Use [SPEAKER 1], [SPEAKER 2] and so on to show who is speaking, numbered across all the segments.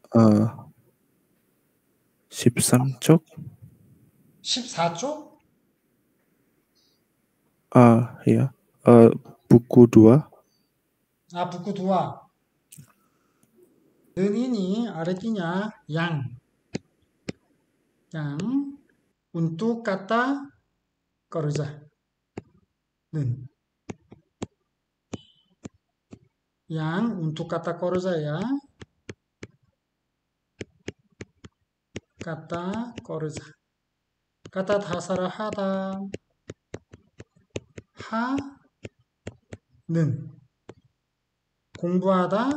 [SPEAKER 1] 어, 13쪽?
[SPEAKER 2] 14쪽?
[SPEAKER 1] Ya. Buku 2.
[SPEAKER 2] buku 2. 는 ini artinya yang. Yang untuk kata kerja. 는. Yang untuk kata kerja ya. Kata kerja. Kata dasar 하다. 하는. 공부하다.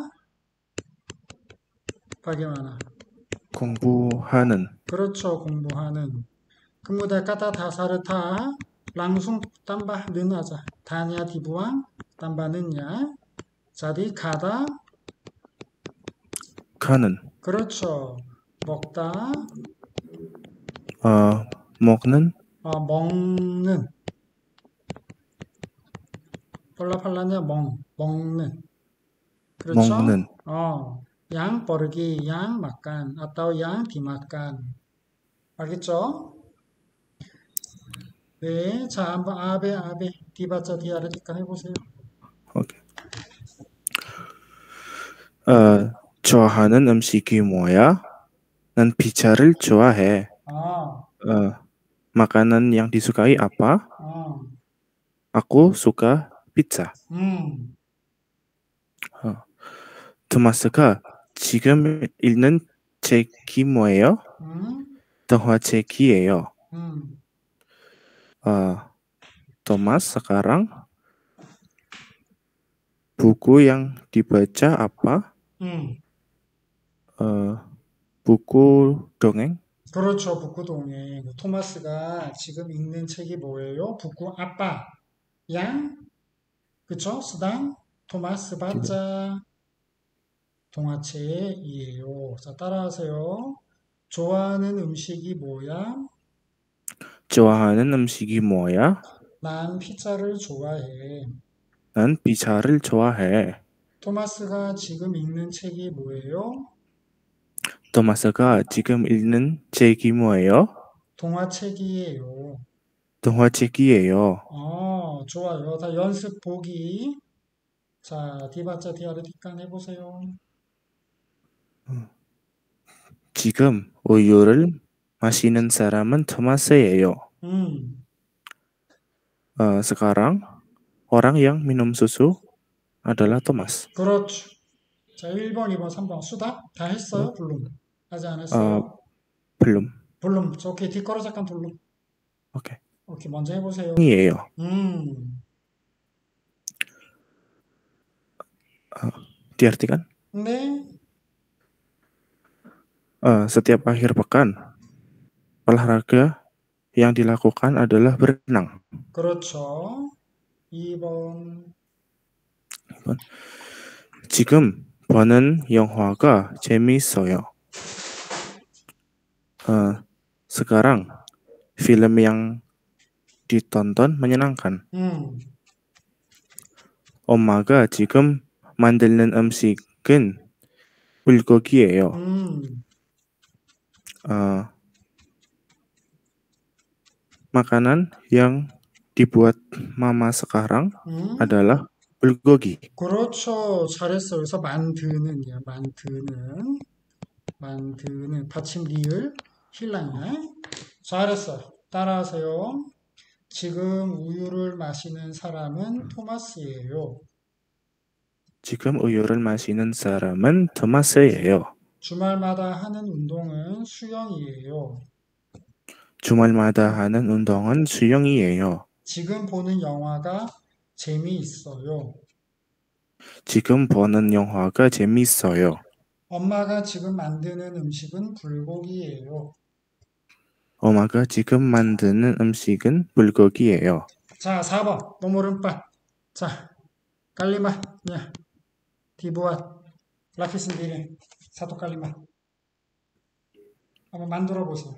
[SPEAKER 2] bagaimana?
[SPEAKER 1] 공부하는.
[SPEAKER 2] 그렇죠. 공부하는. kemudian kata dasar ta langsung tambah 는 aja. 다nya dibuang, tambah 는nya. jadi 가다.
[SPEAKER 1] 가는.
[SPEAKER 2] 그렇죠. 먹다.
[SPEAKER 1] 먹는.
[SPEAKER 2] 먹는. 폴라팔라냐 먹는. 그렇죠?
[SPEAKER 1] 먹는.
[SPEAKER 2] yang pergi, yang makan atau yang dimakan. 알겠죠? 네, 자 한번 아베 디바자 디아르티카 해보세요.
[SPEAKER 1] 오케이. 좋아하는 음식이 뭐야? 난 피자를 좋아해. Makanan yang disukai apa? Aku suka pizza. 토마스가 지금 읽는 책이 뭐예요? 동화책이에요. Thomas sekarang buku yang dibaca apa? 부구 동행?
[SPEAKER 2] 그렇죠. 부구 동행. 토마스가 지금 읽는 책이 뭐예요? 부구 아빠. 양? 그쵸? 수당? 토마스 바자. 동화책이에요. 자, 따라하세요. 좋아하는 음식이 뭐야?
[SPEAKER 1] 좋아하는 음식이 뭐야?
[SPEAKER 2] 난 피자를 좋아해.
[SPEAKER 1] 난 피자를 좋아해.
[SPEAKER 2] 토마스가 지금 읽는 책이 뭐예요?
[SPEAKER 1] 토마스가 지금 읽는 책이 뭐예요?
[SPEAKER 2] 동화책이에요.
[SPEAKER 1] 동화책이에요.
[SPEAKER 2] 좋아요. 자, 연습 보기. 자, 디바자 디아르티칸 해보세요.
[SPEAKER 1] 지금 우유를 마시는 사람은 토마스예요. Sekarang orang yang minum susu adalah Thomas.
[SPEAKER 2] 그렇죠. 자, 1번, 2번, 3번 수다 다 했어요? 블룸. 아직 안 했어요?
[SPEAKER 1] belum.
[SPEAKER 2] 블룸. 오케이. 뒷걸어 잠깐 블룸.
[SPEAKER 1] 오케이.
[SPEAKER 2] 오케이. 먼저 해보세요.
[SPEAKER 1] 이에요. Diartikan?
[SPEAKER 2] 네.
[SPEAKER 1] Setiap akhir pekan olahraga yang dilakukan adalah berenang.
[SPEAKER 2] 그렇죠. 2번.
[SPEAKER 1] 지금 보는 영화가 재미있어요. Sekarang film yang ditonton menyenangkan. 엄마가 지금 만드는 음식은 불고기예요. Makanan yang dibuat mama sekarang adalah 불고기.
[SPEAKER 2] 그렇죠. 잘했어. 그래서 만드는이야. 만드는 받침 리을 힐랑이야. 잘했어. 따라하세요. 지금 우유를 마시는 사람은 토마스예요.
[SPEAKER 1] 지금 우유를 마시는 사람은 토마스예요.
[SPEAKER 2] 주말마다 하는 운동은 수영이에요.
[SPEAKER 1] 주말마다 하는 운동은 수영이에요.
[SPEAKER 2] 지금 보는 영화가 재미있어요.
[SPEAKER 1] 지금 보는 영화가 재미있어요.
[SPEAKER 2] 엄마가 지금 만드는 음식은 불고기예요.
[SPEAKER 1] 엄마가 지금 만드는 음식은 불고기예요.
[SPEAKER 2] 자, 4번. 노모른빠. 자, 깔리마. 야. 디부앗. 라피스디린. 사토 깔리마. 한번 만들어 보세요.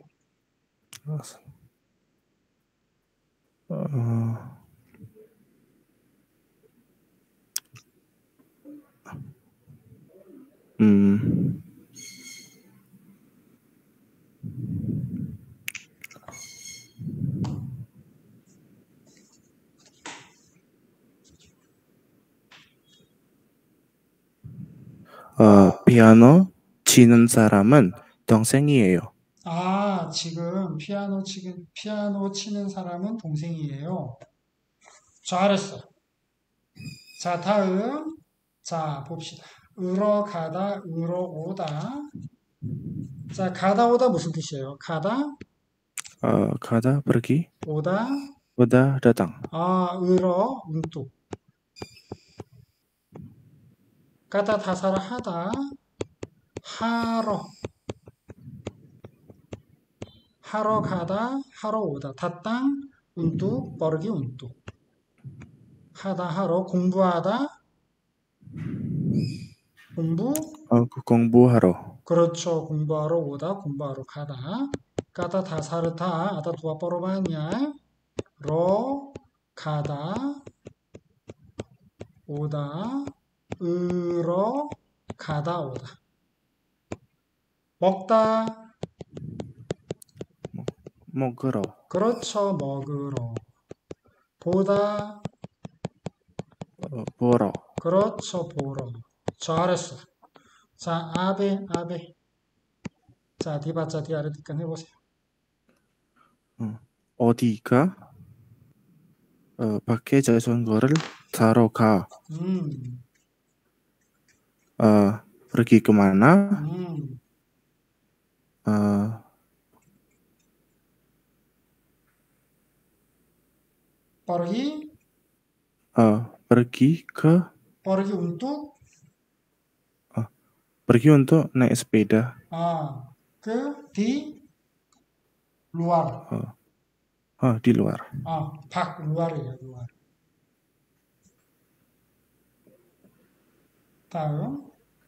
[SPEAKER 1] 피아노 치는 사람은 동생이에요.
[SPEAKER 2] 지금 피아노 치는 사람은 동생이에요. 잘했어. 자, 다음. 자, 봅시다. 으러 가다, 으러 오다. 자, 가다 오다 무슨 뜻이에요? 가다,
[SPEAKER 1] 가다 pergi,
[SPEAKER 2] 오다,
[SPEAKER 1] oda datang.
[SPEAKER 2] 으러, 운뚝. 가다 다사라 하다, 하러. 하러 가다, 하러 오다. 다땅, 운뚝, 버르기 운뚝. 하다, 하러, 공부하다, 공부,
[SPEAKER 1] 공부하러.
[SPEAKER 2] 그렇죠. 공부하러 오다, 공부하러 가다. 가다 다사르다, 아다 두아 뻐로바냐, 러, 가다, 오다, 으러, 가다, 오다. 먹다,
[SPEAKER 1] 먹으러.
[SPEAKER 2] 그렇죠. 먹으러. 보다,
[SPEAKER 1] 보러.
[SPEAKER 2] 그렇죠. 보러. 잘했어. 자, 아베, 아베. 자, 디바자 디아르디칸 해보세요.
[SPEAKER 1] 어디가? 밖에 자전거를 타러 가. Pergi kemana?
[SPEAKER 2] 빠르기,
[SPEAKER 1] Pergi ke
[SPEAKER 2] 빠르기 운뚝,
[SPEAKER 1] pergi untuk naik sepeda.
[SPEAKER 2] 디, 루아르.
[SPEAKER 1] Di luar.
[SPEAKER 2] 박, 루아르예요, 루아르. 다음.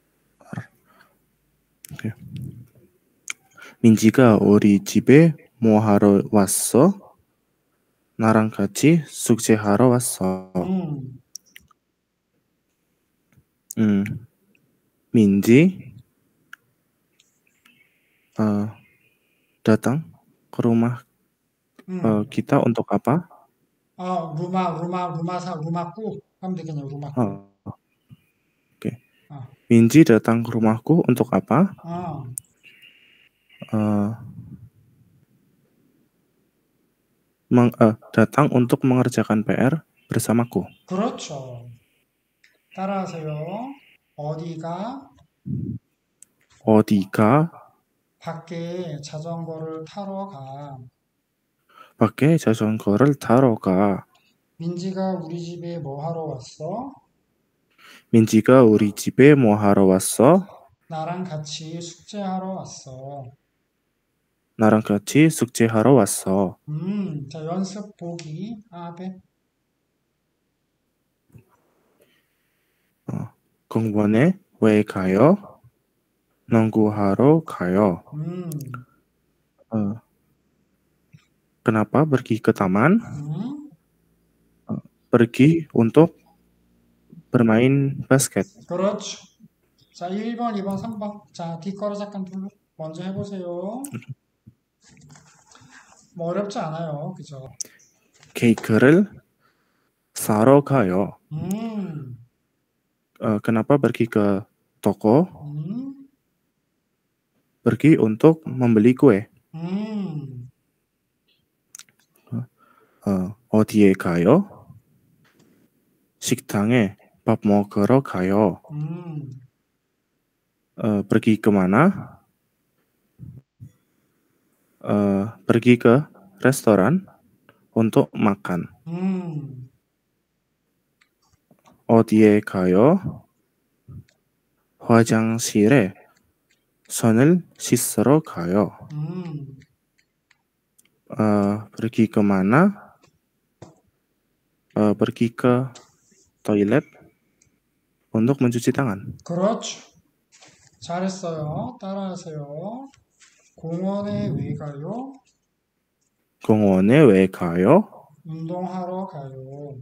[SPEAKER 1] 민지가 우리 집에 뭐 하러 왔어? 나랑 같이 숙제하러 왔어. 민지 datang ke rumah kita untuk apa?
[SPEAKER 2] 루마꾸 하면 되겠네요, 루마꾸.
[SPEAKER 1] Oke. 민지 datang ke rumahku untuk apa? datang untuk mengerjakan PR bersamaku.
[SPEAKER 2] 그렇죠. 따라하세요. 어디가 밖에 자전거를 타러 가.
[SPEAKER 1] 밖에 자전거를 타러 가.
[SPEAKER 2] 민지가 우리 집에 뭐 하러 왔어?
[SPEAKER 1] 민지가 우리 집에 뭐 하러 왔어?
[SPEAKER 2] 나랑 같이 숙제하러 왔어.
[SPEAKER 1] 나랑 같이 숙제하러 왔어.
[SPEAKER 2] 자, 연습 보기. 아베.
[SPEAKER 1] 공원에 왜 가요? 농구하러 가요. Kenapa pergi ke taman? Pergi untuk bermain basket.
[SPEAKER 2] 그렇죠. 자, 1번, 2번, 3번. 자, 뒷걸어 잠깐 먼저 해보세요. 뭐 어렵지 않아요. 그죠?
[SPEAKER 1] 케이크를 사러 가요. Kenapa pergi ke toko? Pergi untuk membeli kue. 어디에 가요? 식당에 밥 먹으러 가요. Pergi kemana? Pergi ke restoran untuk makan. 어디에 가요? 화장실에 손을 씻으러 가요. Pergi kemana? Pergi ke toilet untuk mencuci tangan.
[SPEAKER 2] 그렇죠. 잘했어요. 따라하세요. 공원에 왜 가요?
[SPEAKER 1] 공원에 왜 가요?
[SPEAKER 2] 운동하러 가요.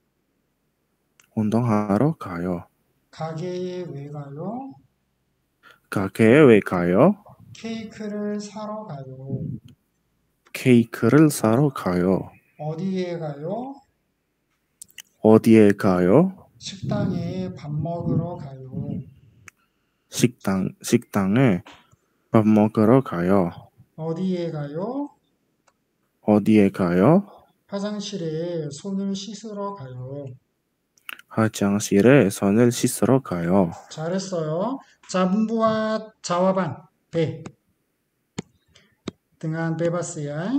[SPEAKER 1] 운동하러 가요.
[SPEAKER 2] 가게에 왜 가요?
[SPEAKER 1] 가게에 왜 가요?
[SPEAKER 2] 케이크를 사러 가요.
[SPEAKER 1] 케이크를 사러 가요.
[SPEAKER 2] 어디에 가요?
[SPEAKER 1] 어디에 가요?
[SPEAKER 2] 식당에 밥 먹으러 가요.
[SPEAKER 1] 식당에 밥 먹으러 가요.
[SPEAKER 2] 어디에 가요?
[SPEAKER 1] 어디에 가요?
[SPEAKER 2] 화장실에 손을 씻으러 가요.
[SPEAKER 1] 화장실에 손을 씻으러 가요.
[SPEAKER 2] 잘했어요. 자, 문부와 자와반, 배. dengan bebas ya.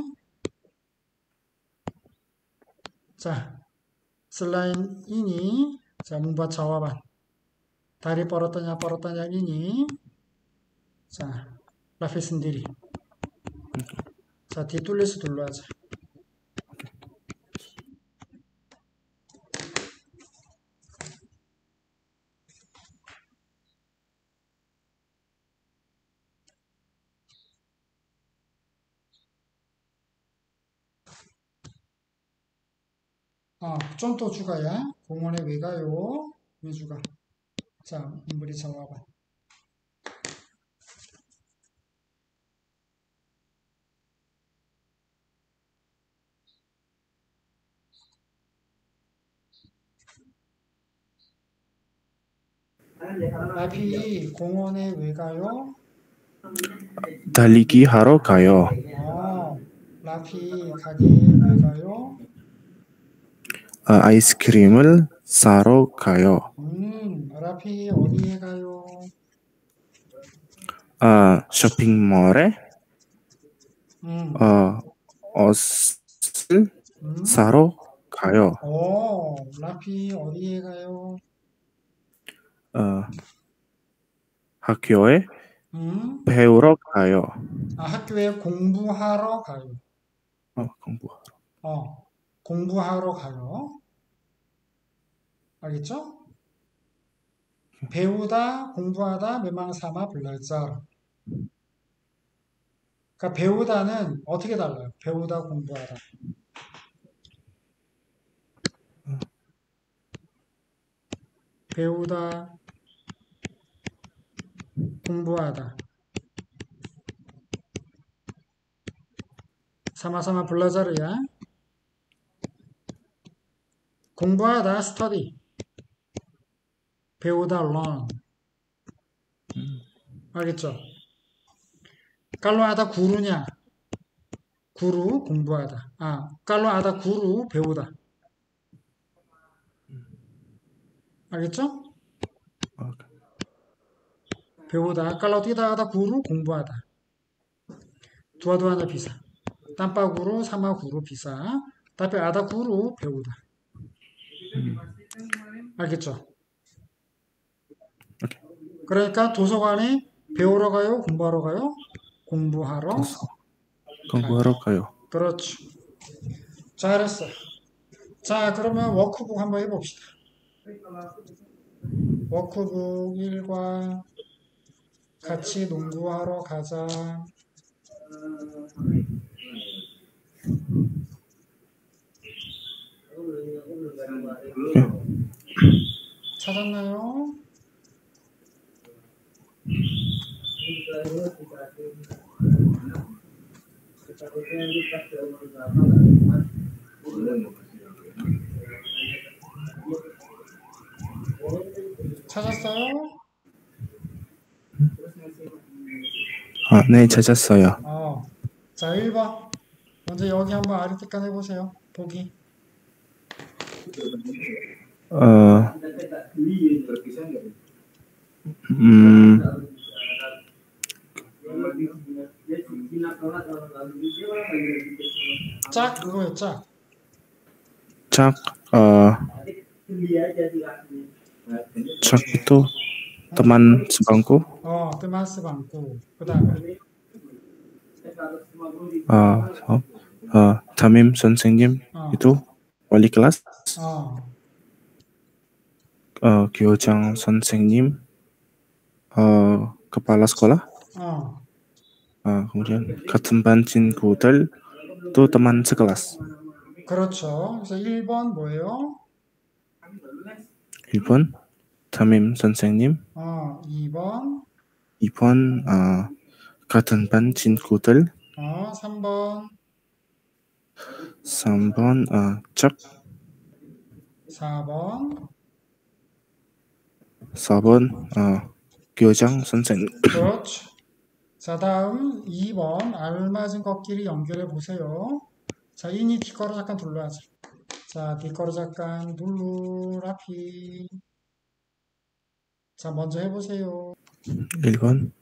[SPEAKER 2] 자, selain ini, saya membuat jawaban. Dari pertanyaan-pertanyaan ini, 자, 라피 sendiri. 자, ditulis dulu aja. 좀 더 주가야. 공원에 왜 가요? 왜 주가? 자, 인물이 jawaban. 라피 공원에 왜 가요?
[SPEAKER 1] 달리기 하러 가요.
[SPEAKER 2] 라피 가게에 왜 가요?
[SPEAKER 1] 아이스크림을 사러 가요.
[SPEAKER 2] 라피 어디에 가요?
[SPEAKER 1] 쇼핑몰에 옷을 사러 가요.
[SPEAKER 2] 라피 어디에 가요?
[SPEAKER 1] 학교에 배우러 가요.
[SPEAKER 2] 학교에 공부하러 가요. 공부하러 가요. 알겠죠? 배우다, 공부하다, memang sama belajar. 그러니까 배우다는 어떻게 달라요? 배우다, 공부하다. 배우다, 공부하다. sama-sama belajar이야. 공부하다, study. 배우다, learn. 알겠죠? kalau ada gurunya. guru, 공부하다. kalau ada guru, 배우다. 알겠죠? 배우다. kalau tidak ada guru, 공부하다. dua-duanya bisa. tanpa guru sama guru bisa. tapi ada guru, 배우다. 알겠죠? 그러니까 도서관에 배우러 가요? 공부하러 가요? 공부하러
[SPEAKER 1] 가요.
[SPEAKER 2] 그렇죠. 잘했어. 자, 그러면 워크북 한번 해봅시다. 워크북 1과 같이 농구하러 가자. 찾았나요? 찾았어요?
[SPEAKER 1] 네, 찾았어요.
[SPEAKER 2] 자, 1번. 먼저 여기 한번 아리티칸 해보세요. 보기. 짝 그거요, 짝.
[SPEAKER 1] 짝 itu teman sebangku.
[SPEAKER 2] teman sebangku. 그다음에
[SPEAKER 1] 담임 선생님 itu wali kelas. 교장 선생님 kepala sekolah. kemudian 같은 반 친구들 또 teman sekelas.
[SPEAKER 2] 그렇죠. 그래서 1번 뭐예요?
[SPEAKER 1] 1번 담임 선생님.
[SPEAKER 2] 2번
[SPEAKER 1] 같은 반 친구들.
[SPEAKER 2] 3번
[SPEAKER 1] 짝.
[SPEAKER 2] 4번
[SPEAKER 1] 교장 선생님.
[SPEAKER 2] 그렇죠. 자, 다음 2번 알맞은 것끼리 연결해 보세요. 자, 이니 뒷거로 잠깐 둘러야지. 자, 뒷거로 잠깐 눌러라피. 자, 먼저 해보세요.
[SPEAKER 1] 1번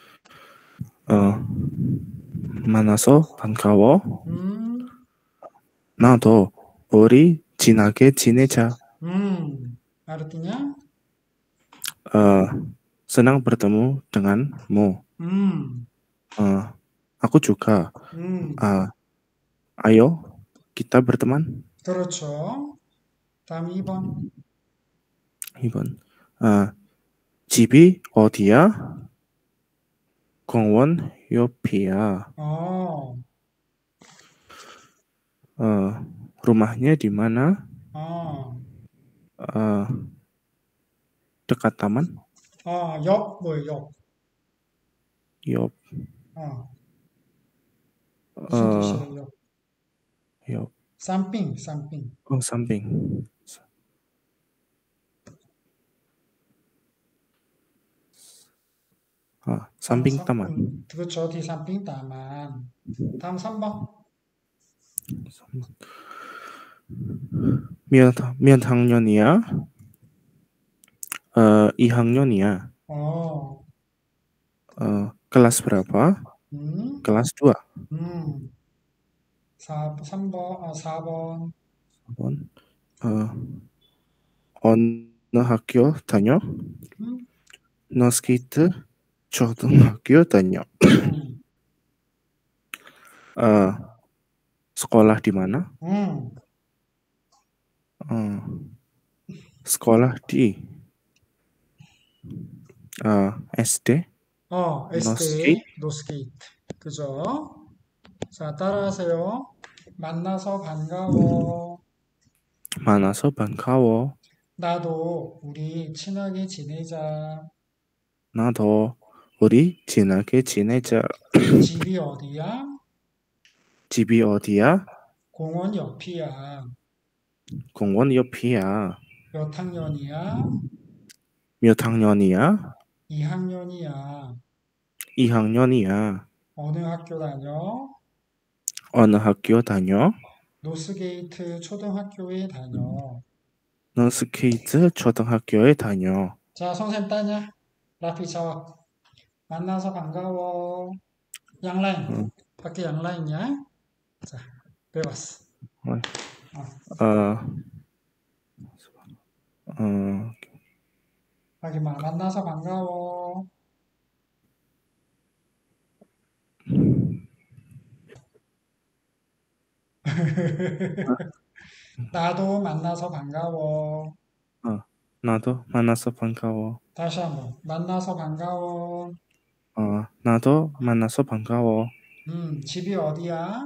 [SPEAKER 1] 만나서 반가워. 나도 우리 친하게 지내자.
[SPEAKER 2] 알았더냐?
[SPEAKER 1] senang bertemu denganmu. Aku juga. Ayo kita berteman.
[SPEAKER 2] 그렇죠. 다음 2번.
[SPEAKER 1] 2번. 집이 어디야? 공원 옆이야. rumahnya di mana? dekat taman?
[SPEAKER 2] 옆 뭐예요?
[SPEAKER 1] 옆.
[SPEAKER 2] 무슨 뜻이에요?
[SPEAKER 1] 옆.
[SPEAKER 2] 쌈빙.
[SPEAKER 1] samping. samping taman.
[SPEAKER 2] 그렇죠. 뒤 쌈빙 taman. 다음 3번.
[SPEAKER 1] 몇 학년이야? 2학년이야. kelas berapa? kelas 2.
[SPEAKER 2] 3번. 4번.
[SPEAKER 1] 어느 학교 다녀? 노스케이트 초등학교 다녀. sekolah di mana? sekolah di SD.
[SPEAKER 2] SD, 노스케이트. 그죠? 자, 따라하세요. 만나서 반가워. 나도 우리 친하게 지내자. 집이 어디야? 공원 옆이야. 몇 학년이야? 2학년이야. 어느 학교 다녀? 노스게이트 초등학교에 다녀. 자, 선생님 따냐? 라피 자와. 만나서 반가워. 양라인. 밖에 양라인이야? 자, 배웠어. 하기 만나서 반가워. 나도 만나서 반가워. 다시 한번. 만나서 반가워.
[SPEAKER 1] 나도 만나서 반가워.
[SPEAKER 2] 집이 어디야?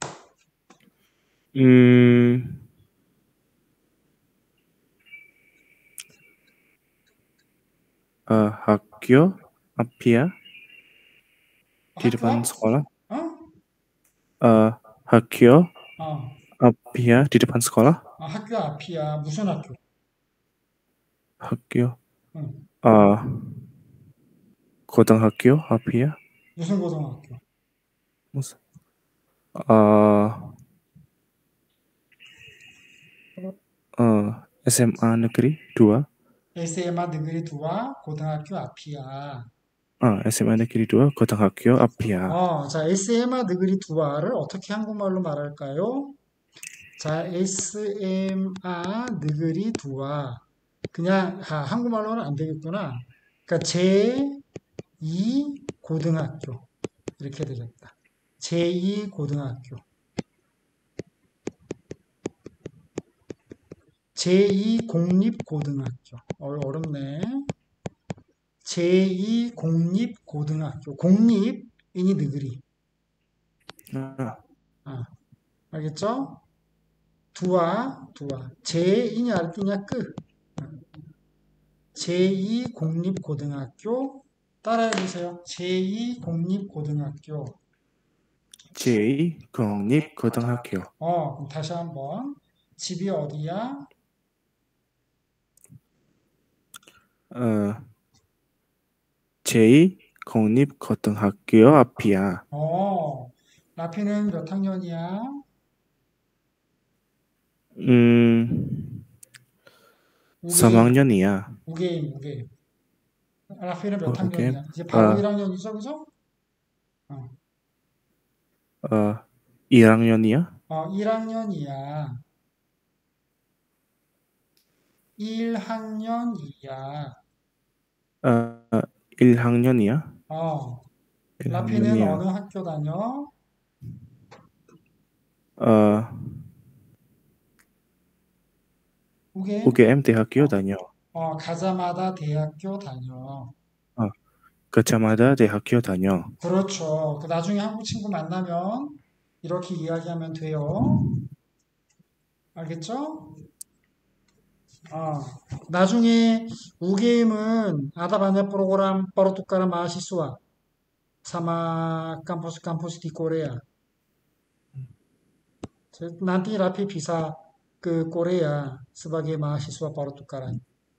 [SPEAKER 1] 학교 앞이야? di depan sekolah? 학교 앞이야? di depan sekolah?
[SPEAKER 2] 학교 앞이야. 무슨 학교?
[SPEAKER 1] 학교. 고등학교 앞이야?
[SPEAKER 2] 무슨 고등학교?
[SPEAKER 1] SMA Negeri 2.
[SPEAKER 2] SMA Negeri 2 고등학교 앞이야.
[SPEAKER 1] SMA Negeri 2 고등학교 앞이야.
[SPEAKER 2] 자, SMA Negeri 2를 어떻게 한국말로 말할까요? 자, SMA Negeri 2. 그냥 한국말로는 안 되겠구나. 그러니까 제2 고등학교 이렇게 되겠다. 제2 고등학교. 제2 공립고등학교. 어렵네. 제2 공립고등학교. 공립이니 느그리. 알겠죠? 두아. 제2냐 알기냐 끄. 제2 공립고등학교. 따라해보세요. 제2 공립고등학교.
[SPEAKER 1] 제2 공립고등학교.
[SPEAKER 2] 그럼 다시 한번. 집이 어디야?
[SPEAKER 1] 제 공립고등학교 앞이야.
[SPEAKER 2] 라피는 몇 학년이야?
[SPEAKER 1] 3학년이야.
[SPEAKER 2] 우게임. 라피는 몇
[SPEAKER 1] 오케이.
[SPEAKER 2] 학년이야? 이제 바로 1학년이죠, 그죠?
[SPEAKER 1] 1학년이야?
[SPEAKER 2] 1학년이야. 1학년이야.
[SPEAKER 1] 1학년이야?
[SPEAKER 2] 라피는
[SPEAKER 1] 1학년이야.
[SPEAKER 2] 어느 학교 다녀?
[SPEAKER 1] UGM 대학교 다녀.
[SPEAKER 2] 가자마다 대학교 다녀.
[SPEAKER 1] 가자마다 대학교 다녀.
[SPEAKER 2] 그렇죠. 나중에 한국 친구 만나면 이렇게 이야기하면 돼요. 알겠죠? 나중에 UGM은 ada banyak program pertukaran mahasiswa sama kampus-kampus di Korea. Nanti Raffi bisa ke Korea sebagai mahasiswa pertukaran.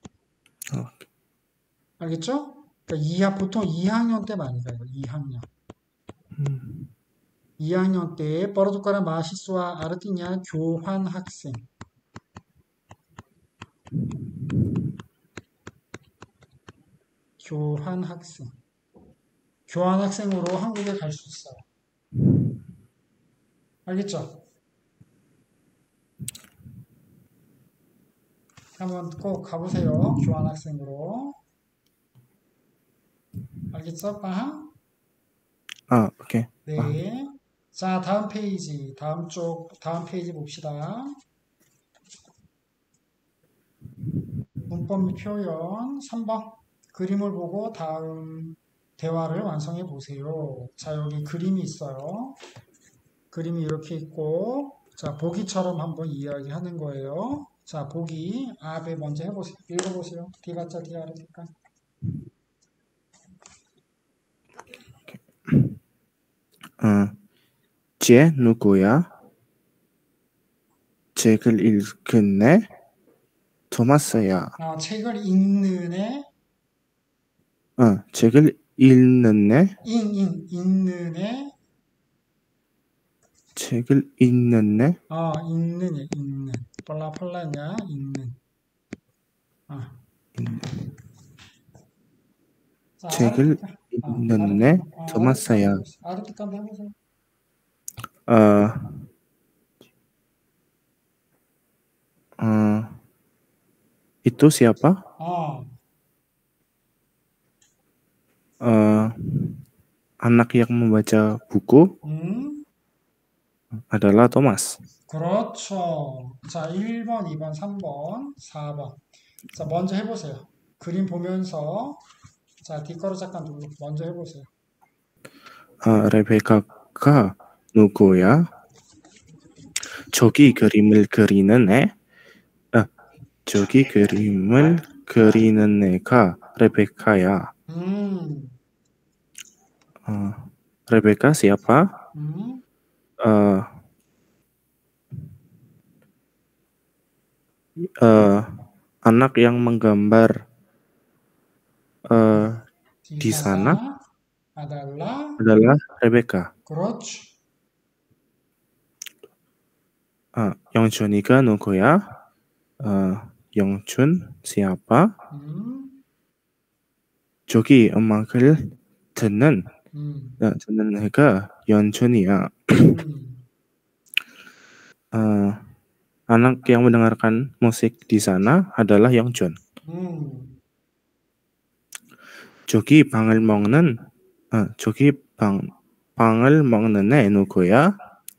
[SPEAKER 2] 알겠죠? 그러니까 보통 2학년 때 많이 가요. 2학년. 2학년 때 pertukaran mahasiswa artinya 교환 학생. 교환 학생. 교환 학생으로 한국에 갈 수 있어요. 알겠죠? 한번 꼭 가보세요. 교환 학생으로. 알겠죠? 빵?
[SPEAKER 1] 오케이.
[SPEAKER 2] 네. 자, 다음 페이지. 다음 페이지 봅시다. 문법 및 표현 3번. 그림을 보고 다음 대화를 완성해 보세요. 자, 여기 그림이 있어요. 그림이 이렇게 있고, 자, 보기처럼 한번 이야기하는 거예요. 자, 보기. 앞에 먼저 해보세요. 읽어보세요. 디바짜 디아르니까.
[SPEAKER 1] 쟤 누구야? 책을 읽은 애? 토마스야.
[SPEAKER 2] 책을 읽는 애?
[SPEAKER 1] 책을 읽는 애?
[SPEAKER 2] 읽는 애?
[SPEAKER 1] 책을 읽는 애?
[SPEAKER 2] 읽는 애, 읽는. 폴라냐, 읽는. 자,
[SPEAKER 1] 책을 읽는 애? 토마스야.
[SPEAKER 2] 아르티카 한번 해보세요.
[SPEAKER 1] Itu siapa? Anak yang membaca buku adalah Thomas.
[SPEAKER 2] 그렇죠. 자, 1번, 2번, 3번, 4번. 자, 먼저 해보세요. 그림 보면서 자, 뒷걸어 잠깐 누르고 먼저 해보세요.
[SPEAKER 1] 레베카가 누구야? 저기 그림을 그리는 애? 저기 그림을 그리는 애가 레베카야. Rebecca siapa? Anak yang menggambar di sana adalah Rebecca.
[SPEAKER 2] 그렇죠.
[SPEAKER 1] 영준이가 누구야? 영준 siapa? 저기 음악을 듣는 애가 연준이야. Anak yang mendengarkan musik di sana adalah Yongchun. 저기 빵을 먹는 애 누구야?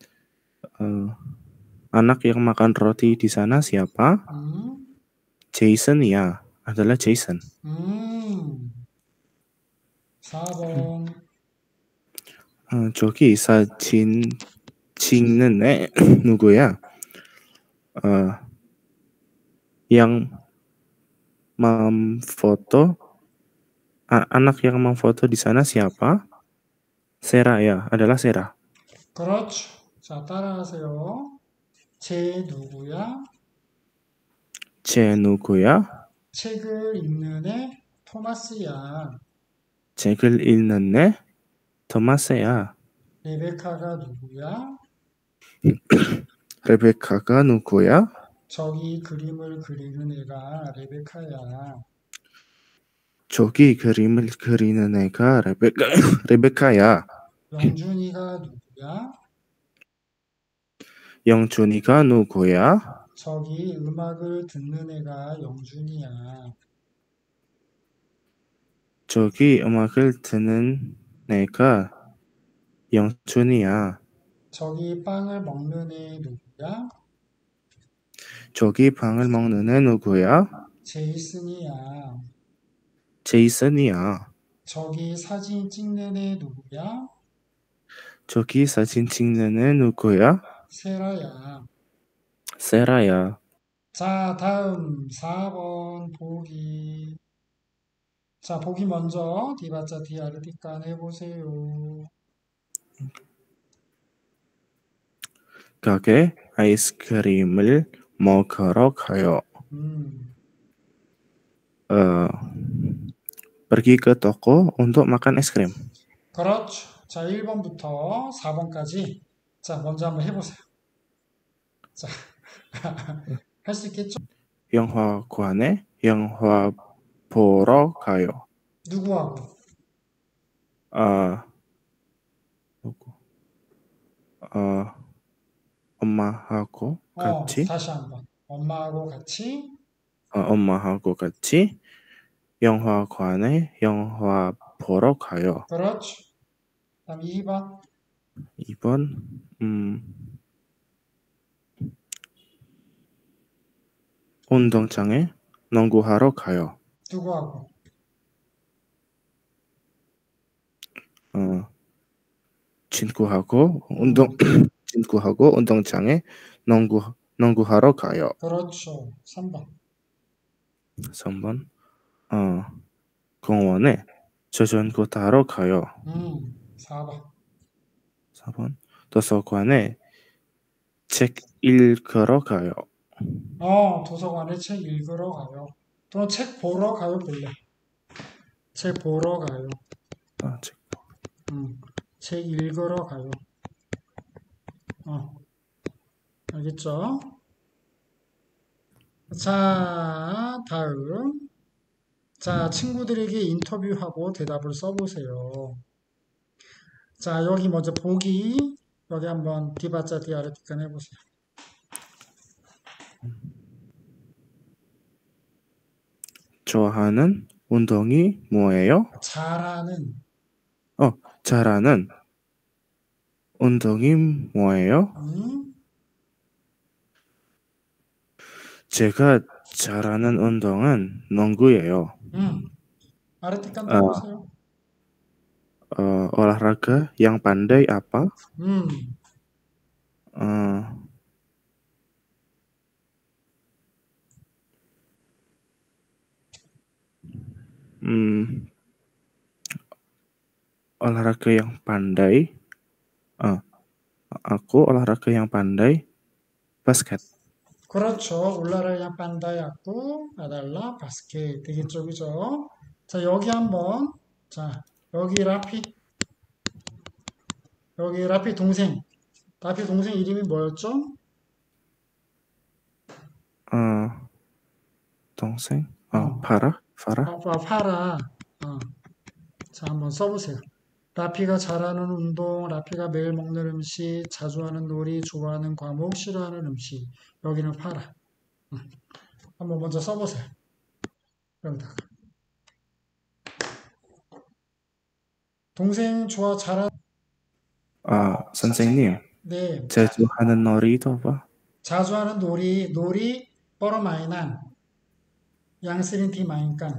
[SPEAKER 1] Anak yang makan roti di sana siapa? Jason이야. adalah Jason.
[SPEAKER 2] 4번.
[SPEAKER 1] 저기 사진 찍는 애 누구야? Yang memfoto anak yang memfoto di sana siapa? Sera ya, adalah Sera.
[SPEAKER 2] 그렇죠. 자, 따라하세요. 쟤 누구야?
[SPEAKER 1] 쟤 누구야?
[SPEAKER 2] 책을 읽는 애 토마스야.
[SPEAKER 1] 책을 읽는 애? 토마스야.
[SPEAKER 2] 레베카가 누구야?
[SPEAKER 1] 레베카가 누구야?
[SPEAKER 2] 저기 그림을 그리는 애가 레베카야.
[SPEAKER 1] 저기 그림을 그리는 애가 레베카야.
[SPEAKER 2] 영준이가 누구야?
[SPEAKER 1] 영준이가 누구야?
[SPEAKER 2] 저기 음악을 듣는 애가 영준이야.
[SPEAKER 1] 저기 음악을 듣는 애가 영준이야.
[SPEAKER 2] 저기 빵을 먹는 애 누구야?
[SPEAKER 1] 저기 방을 먹는 애 누구야?
[SPEAKER 2] 제이슨이야.
[SPEAKER 1] 제이슨이야.
[SPEAKER 2] 저기 사진 찍는 애 누구야?
[SPEAKER 1] 저기 사진 찍는 애 누구야?
[SPEAKER 2] 세라야.
[SPEAKER 1] 세라야.
[SPEAKER 2] 자, 다음 4번 보기. 자, 보기 먼저 디바자 디아르티칸 해보세요.
[SPEAKER 1] 가게 아이스크림을 먹으러 가요.
[SPEAKER 2] 음,
[SPEAKER 1] 어, pergi ke toko untuk makan es krim.
[SPEAKER 2] 그렇죠. 자, 1번부터 4번까지. 자, 먼저 한번 해보세요. 자, 할 수 있겠죠?
[SPEAKER 1] 영화관에 영화 보러 가요.
[SPEAKER 2] 누구하고?
[SPEAKER 1] 아, 누구? 어, 엄마하고 같이,
[SPEAKER 2] 다시 한번. 엄마하고 같이.
[SPEAKER 1] 엄마하고 같이 영화관에 영화 보러 가요.
[SPEAKER 2] 그렇죠. 다음 2번.
[SPEAKER 1] 2번, 운동장에 농구하러 가요.
[SPEAKER 2] 누구하고?
[SPEAKER 1] 어, 친구하고 운동장에 농구하러 가요.
[SPEAKER 2] 그렇죠. 3번.
[SPEAKER 1] 3번, 공원에 자전거 타러 가요.
[SPEAKER 2] 4번.
[SPEAKER 1] 4번, 도서관에 책 읽으러 가요.
[SPEAKER 2] 도서관에 책 읽으러 가요. 또는 책 보러 가요, 볼래? 책 보러 가요.
[SPEAKER 1] 책.
[SPEAKER 2] 책 읽으러 가요. 알겠죠? 자, 다음. 자, 친구들에게 인터뷰하고 대답을 써보세요. 자, 여기 먼저 보기. 여기 한번 디바자 디아르티칸 해보세요.
[SPEAKER 1] 좋아하는 운동이 뭐예요?
[SPEAKER 2] 잘하는.
[SPEAKER 1] 잘하는 운동이 뭐예요? 제가 잘하는 운동은 농구예요.
[SPEAKER 2] 아르티칸 또 해보세요.
[SPEAKER 1] olahraga yang pandai apa? Olahraga yang pandai. Aku olahraga yang pandai basket.
[SPEAKER 2] 그렇죠. 울라라야 판다야쿠 아달라 바스켓 되겠죠, 그죠? 자, 여기 한번. 자, 여기 라피 동생. 라피 동생 이름이 뭐였죠?
[SPEAKER 1] 동생? 파라?
[SPEAKER 2] 파라. 자, 한번 써보세요. 라피가 잘하는 운동, 라피가 매일 먹는 음식, 자주 하는 놀이, 좋아하는 과목, 싫어하는 음식. 여기는 파라. 한번 먼저 써보세요. 여기다가. 동생 잘하는.
[SPEAKER 1] 선생님,
[SPEAKER 2] 네.
[SPEAKER 1] 자주 하는 놀이도 apa?
[SPEAKER 2] 자주 하는 놀이, permainan. Yang sering dimainkan.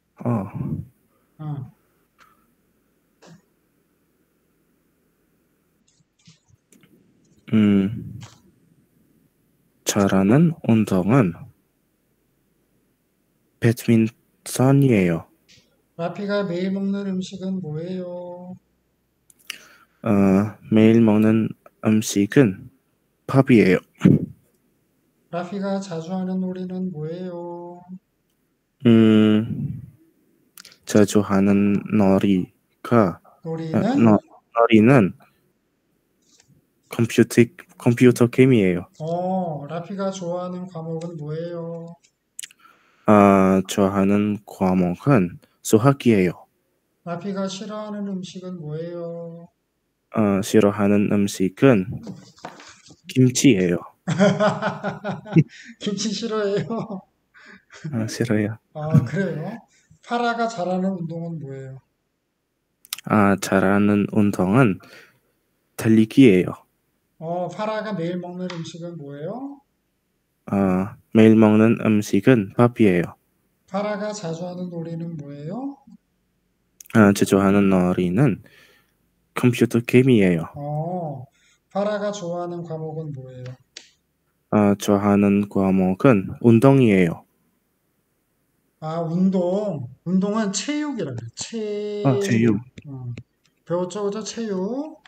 [SPEAKER 1] 잘하는 운동은 배드민턴이에요.
[SPEAKER 2] 라피가 매일 먹는 음식은 뭐예요?
[SPEAKER 1] 매일 먹는 음식은 밥이에요.
[SPEAKER 2] 라피가 자주 하는 놀이는 뭐예요?
[SPEAKER 1] 자주 하는 놀이가
[SPEAKER 2] 놀이는
[SPEAKER 1] 놀이는 컴퓨터 게임이에요.
[SPEAKER 2] 라피가 좋아하는 과목은 뭐예요?
[SPEAKER 1] 좋아하는 과목은 수학이에요.
[SPEAKER 2] 라피가 싫어하는 음식은 뭐예요?
[SPEAKER 1] 싫어하는 음식은 김치예요.
[SPEAKER 2] 김치 싫어해요?
[SPEAKER 1] 싫어요.
[SPEAKER 2] 그래요? 파라가 잘하는 운동은 뭐예요?
[SPEAKER 1] 잘하는 운동은 달리기예요.
[SPEAKER 2] 파라가 매일 먹는 음식은 뭐예요?
[SPEAKER 1] 매일 먹는 음식은 밥이에요.
[SPEAKER 2] 파라가 자주 하는 놀이는 뭐예요?
[SPEAKER 1] 자주 하는 놀이는 컴퓨터 게임이에요.
[SPEAKER 2] 파라가 좋아하는 과목은 뭐예요?
[SPEAKER 1] 좋아하는 과목은 운동이에요.
[SPEAKER 2] 운동. 운동은 체육이라 그래. 체육.
[SPEAKER 1] 체육.
[SPEAKER 2] 배웠죠, 그죠? 체육.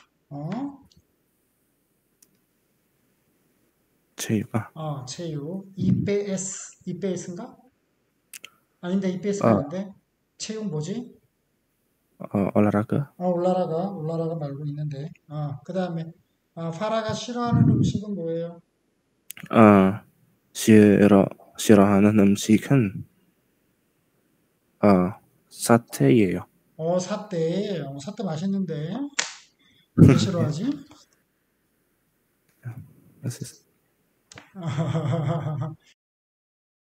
[SPEAKER 1] 체육.
[SPEAKER 2] 체육. EBS. EBS인가? 아닌데, EBS가 아닌데. 체육 뭐지?
[SPEAKER 1] 올라라가.
[SPEAKER 2] 올라라가 말고 있는데. 그 다음에, 파라가 싫어하는 음식은 뭐예요?
[SPEAKER 1] 싫어하는 음식은 사태예요.
[SPEAKER 2] 사태. 사태 맛있는데. 왜 싫어하지?